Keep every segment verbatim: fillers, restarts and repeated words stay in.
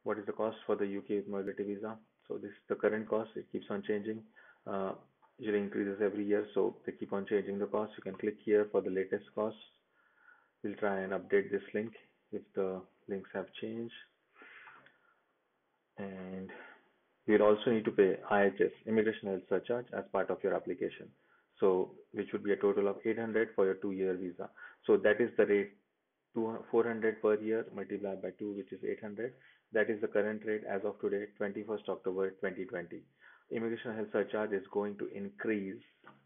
What is the cost for the U K youth mobility visa? So this is the current cost. It keeps on changing. Uh, usually increases every year, so they keep on changing the cost. You can click here for the latest cost. We'll try and update this link if the links have changed. And you'll also need to pay I H S, Immigration Health Surcharge, as part of your application. So, which would be a total of eight hundred for your two-year visa. So that is the rate, two, four hundred per year multiplied by two, which is eight hundred. That is the current rate as of today, twenty-first October twenty twenty. Immigration Health Surcharge is going to increase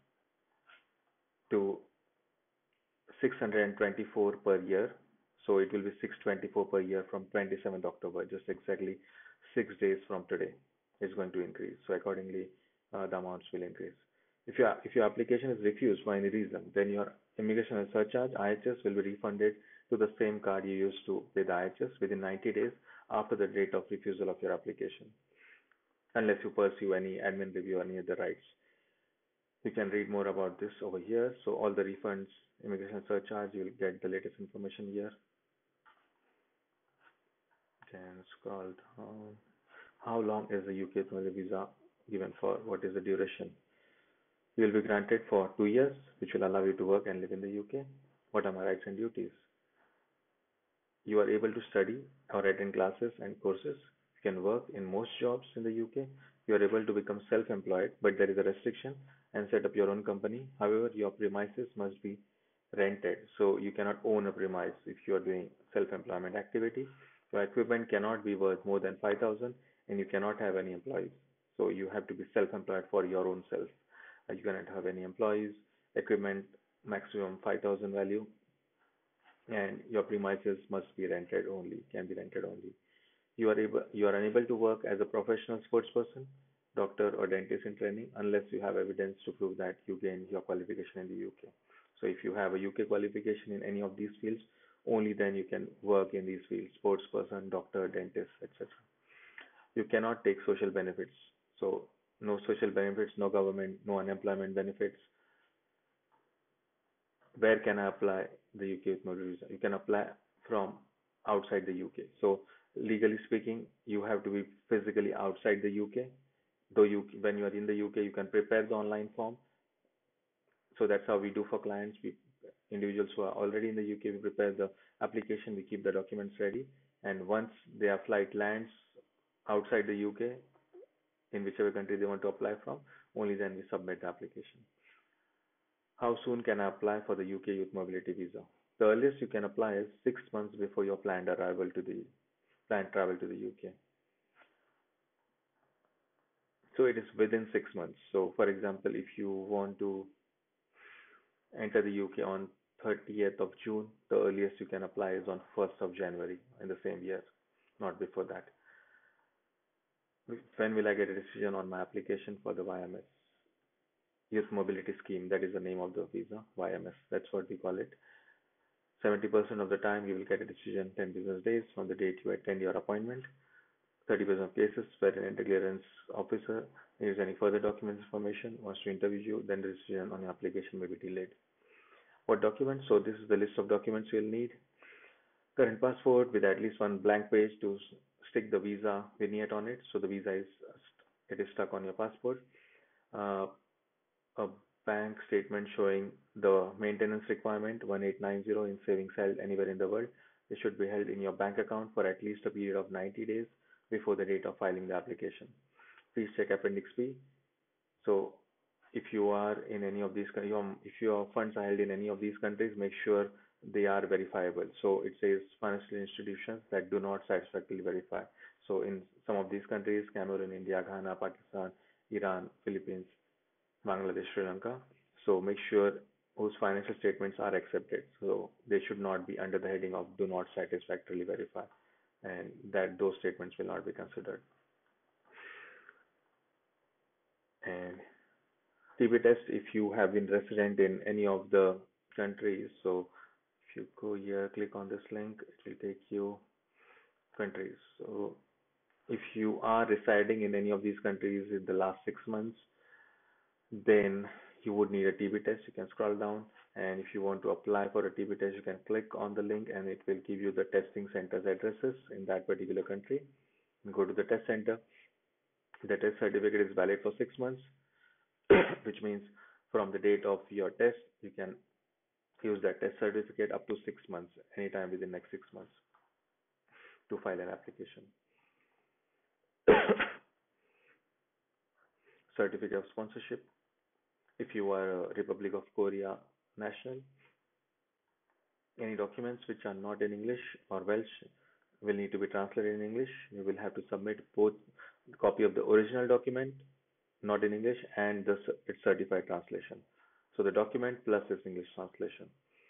to six hundred twenty-four per year. So it will be six hundred twenty-four per year from twenty-seventh October, just exactly six days from today. It's going to increase. So accordingly, uh, the amounts will increase. If your if your application is refused for any reason, then your immigration and surcharge I H S will be refunded to the same card you used to pay the I H S within ninety days after the date of refusal of your application, unless you pursue any admin review or any other rights. You can read more about this over here. So all the refunds, immigration surcharge, you'll get the latest information here. Can scroll down. How long is the U K visa given for? What is the duration? You will be granted for two years, which will allow you to work and live in the U K. What are my rights and duties? You are able to study or attend classes and courses. You can work in most jobs in the U K. You are able to become self-employed, but there is a restriction and set up your own company. However, your premises must be rented, so you cannot own a premise if you are doing self-employment activity. Your equipment cannot be worth more than five thousand, and you cannot have any employees. So you have to be self-employed for your own self. Uh, You cannot have any employees. Equipment maximum five thousand value, and your premises must be rented only, can be rented only. You are able, you are unable to work as a professional sports person, doctor or dentist in training unless you have evidence to prove that you gained your qualification in the U K. So if you have a U K qualification in any of these fields, only then you can work in these fields, sports person, doctor, dentist, et cetera. You cannot take social benefits. So no social benefits, no government, no unemployment benefits. Where can I apply the U K with no visa? You can apply from outside the U K. So legally speaking, you have to be physically outside the U K. Though you, when you are in the U K, you can prepare the online form. So that's how we do for clients. We individuals who are already in the U K, we prepare the application, we keep the documents ready, and once their flight lands outside the U K, in whichever country they want to apply from, only then we submit the application. How soon can I apply for the U K Youth Mobility Visa? The earliest you can apply is six months before your planned arrival to the planned travel to the U K. So it is within six months. So for example, if you want to enter the U K on thirtieth of June, the earliest you can apply is on first of January in the same year, not before that. When will I get a decision on my application for the Y M S? Youth Mobility Scheme, that is the name of the visa, Y M S, that's what we call it. seventy percent of the time you will get a decision ten business days from the date you attend your appointment. thirty percent of cases where an interclearance officer needs any further documents information, wants to interview you, then the decision on your application may be delayed. What documents? So this is the list of documents you'll need. Current passport with at least one blank page to stick the visa vignette on it. So the visa is it is stuck on your passport. Uh, a bank statement showing the maintenance requirement one eight nine zero in savings held anywhere in the world. It should be held in your bank account for at least a period of ninety days before the date of filing the application. Please check Appendix B. So if you are in any of these, if your funds are held in any of these countries, make sure they are verifiable. So it says financial institutions that do not satisfactorily verify. So in some of these countries, Cameroon, India, Ghana, Pakistan, Iran, Philippines, Bangladesh, Sri Lanka. So make sure whose financial statements are accepted. So they should not be under the heading of do not satisfactorily verify, and that those statements will not be considered. And T B test if you have been resident in any of the countries. So if you go here, click on this link, it will take you countries. So if you are residing in any of these countries in the last six months, then you would need a T B test. You can scroll down, and if you want to apply for a T B test, you can click on the link and it will give you the testing centers addresses in that particular country. Go to the test center. The test certificate is valid for six months, which means from the date of your test, you can use that test certificate up to six months, anytime within next six months to file an application. Certificate of sponsorship. If you are a Republic of Korea national, any documents which are not in English or Welsh will need to be translated in English. You will have to submit both a copy of the original document, not in English, and the its certified translation. So the document plus its English translation.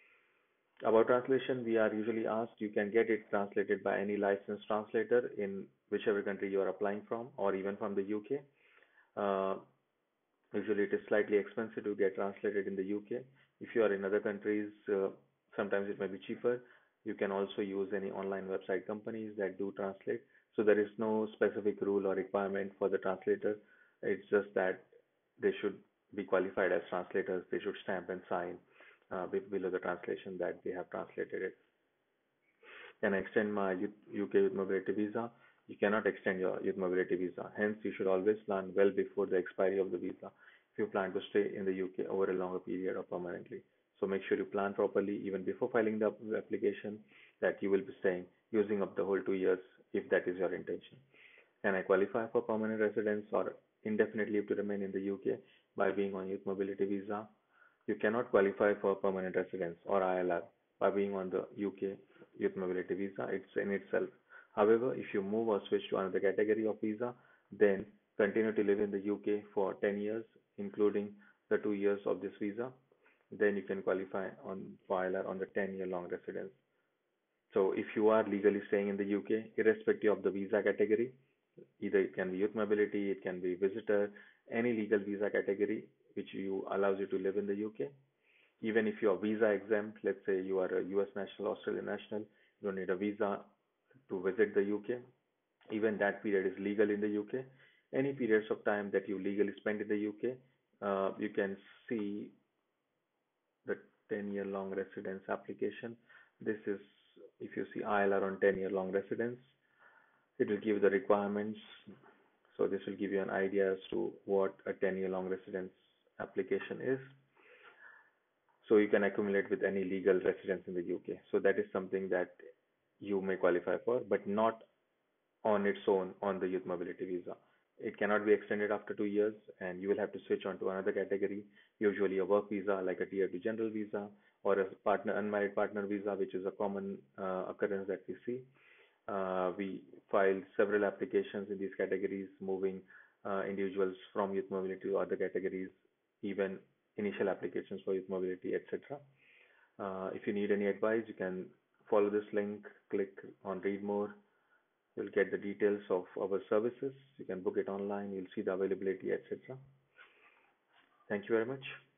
About translation, we are usually asked, you can get it translated by any licensed translator in whichever country you are applying from, or even from the U K. Uh, Usually it is slightly expensive to get translated in the U K. If you are in other countries, uh, sometimes it may be cheaper. You can also use any online website companies that do translate. So there is no specific rule or requirement for the translator. It's just that they should be qualified as translators. They should stamp and sign uh, below the translation that they have translated it. Can I extend my U K Youth Mobility Visa? You cannot extend your Youth Mobility Visa. Hence, you should always plan well before the expiry of the visa if you plan to stay in the U K over a longer period or permanently. So make sure you plan properly even before filing the application that you will be staying, using up the whole two years if that is your intention. Can I qualify for permanent residence or indefinite leave to remain in the U K by being on Youth Mobility Visa? You cannot qualify for permanent residence or I L R by being on the U K Youth Mobility Visa. It's in itself. However, if you move or switch to another category of visa, then continue to live in the U K for ten years, including the two years of this visa. Then you can qualify on for I L R on the ten-year long residence. So if you are legally staying in the U K, irrespective of the visa category, either it can be youth mobility, it can be visitor, any legal visa category which you allows you to live in the U K. Even if you are visa exempt, let's say you are a U S national, Australian national, you don't need a visa to visit the U K. Even that period is legal in the U K. Any periods of time that you legally spent in the U K, uh, you can see the ten-year long residence application. This is if you see I L R on ten-year long residence, it will give the requirements. So this will give you an idea as to what a ten-year long residence application is. So you can accumulate with any legal residence in the U K. So that is something that you may qualify for, but not on its own on the youth mobility visa. It cannot be extended after two years, and you will have to switch on to another category, usually a work visa like a tier two general visa or a partner unmarried partner visa, which is a common uh, occurrence that we see. Uh, we filed several applications in these categories, moving uh, individuals from youth mobility to other categories, even initial applications for youth mobility, et cetera. Uh, if you need any advice, you can follow this link, click on read more. You'll get the details of our services. You can book it online. You'll see the availability, et cetera. Thank you very much.